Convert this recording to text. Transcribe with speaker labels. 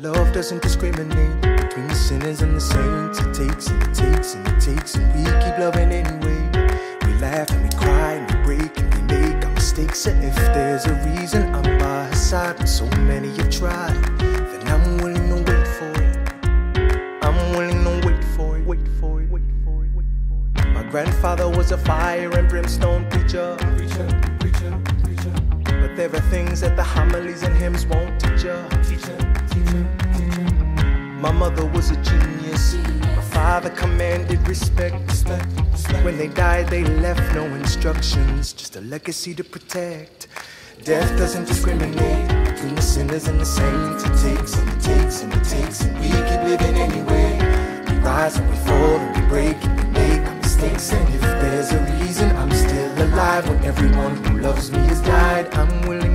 Speaker 1: love doesn't discriminate between the sinners and the saints. It takes and it takes and it takes, and we keep loving anyway. We laugh and we cry and we break and we make our mistakes. And if there's a reason I'm by her side when so many have tried, then I'm willing to wait for it. I'm willing to wait for it, wait for it, wait for it, wait for it. My grandfather was a fire and brimstone preacher. But there are things that the homilies and hymns won't teach ya. My mother was a genius. My father commanded respect. When they died, they left no instructions, just a legacy to protect. Death doesn't discriminate between the sinners and the saints. It takes and it takes and it takes, and we keep living anyway. We rise and we fall and we break and we make our mistakes. And if there's a reason I'm still alive when everyone who loves me has died, I'm willing